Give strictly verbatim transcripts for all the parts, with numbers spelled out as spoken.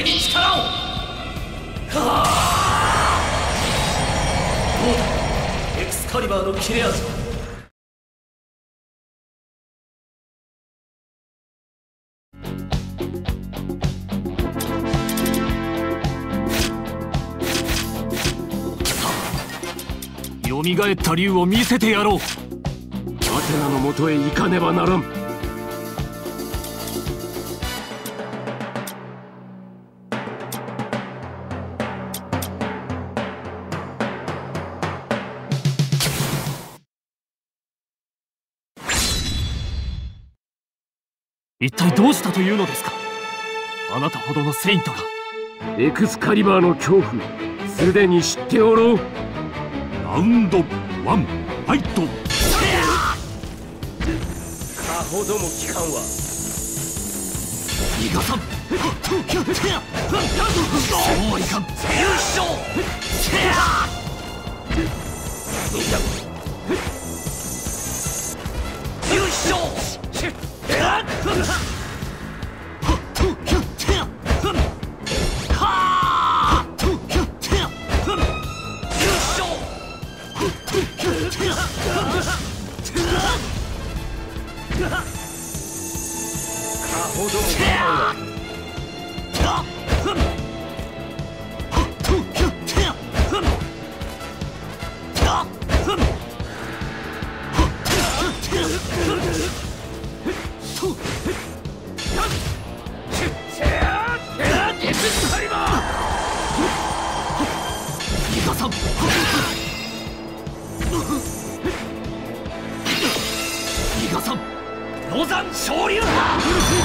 俺に力を。はあ、どうだエクスカリバーの切れ味は。 よみがえった竜を見せてやろう。アテナのもとへ行かねばならん。一体どうしたというのですか、あなたほどのセイントが。エクスカリバーの恐怖すでに知っておろう。ラウンドワンファイト。かほども効かんわ。 イカさんそうはいかん。優勝優勝ほどもロザン昇竜派。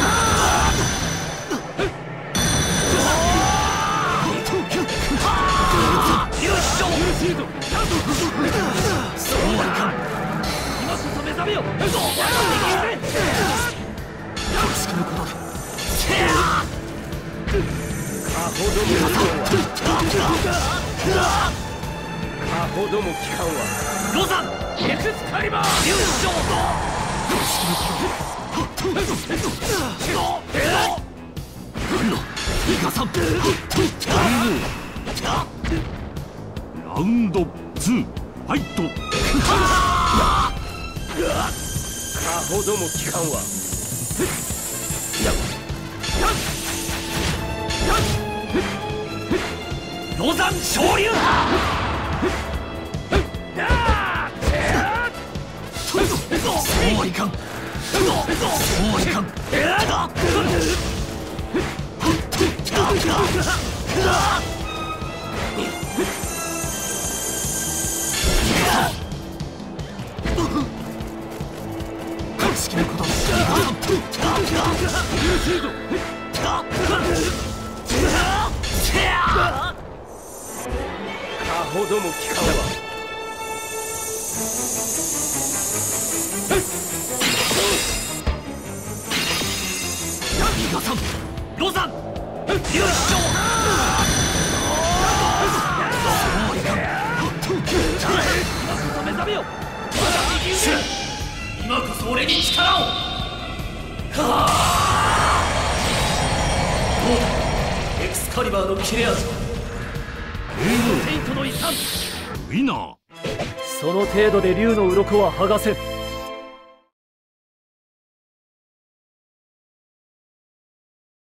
優勝。そうはいかん。今こそ目覚めよ。どうしきのことだ。かほどもかほども効かんわ。ロザンエクスカリバー優勝。ラウンドツーファイト。かほども効かんわ。ロザン昇竜派。そうはいかん。そうはいかん。格式のことかほども効かんわ。ロザン優勝。目覚めよ。今こそ俺に力を。はあ、どうだエクスカリバーの切れ味は。セイントの遺産ウィナー。その程度で竜の鱗は剥がせん。